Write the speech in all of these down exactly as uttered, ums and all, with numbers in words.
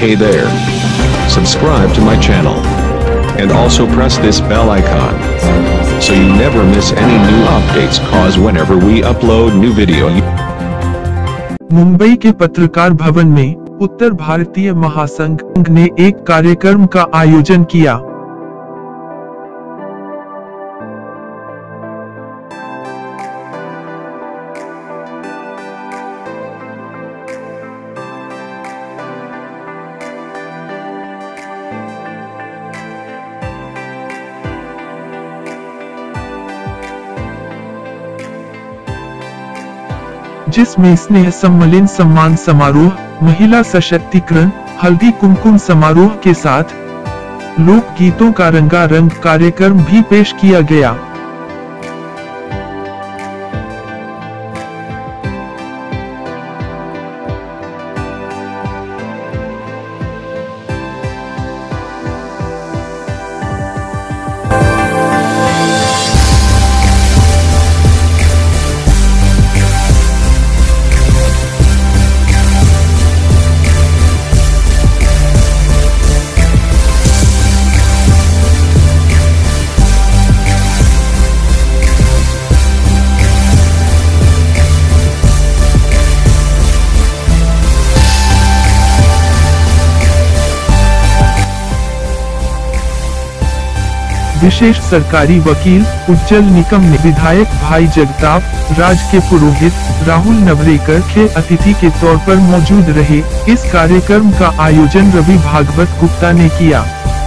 Hey there. Subscribe to my channel. And also press this bell icon. So you never miss any new updates cause whenever we upload new video. Mumbai के पत्रकार भवन में उत्तर भारतीय महासंघ ने एक कार्यक्रम का आयोजन किया। जिसमें स्नेह सम्मेलन सम्मान समारोह, महिला सशक्तिकरण, हल्दी कुमकुम समारोह के साथ लोक गीतों का रंगारंग कार्यक्रम भी पेश किया गया। विशेष सरकारी वकील उज्जवल निकम ने विधायक भाई जगताप, राज के पुरोहित, राहुल नवरेकर के अतिथि के तौर पर मौजूद रहे। इस कार्यक्रम का आयोजन रवि भागवत गुप्ता ने किया।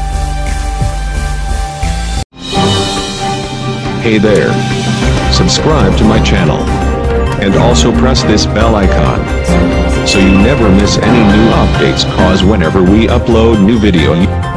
Hey there. Subscribe to my channel. And also press this bell icon. So you never miss any new updates cause whenever we upload new video.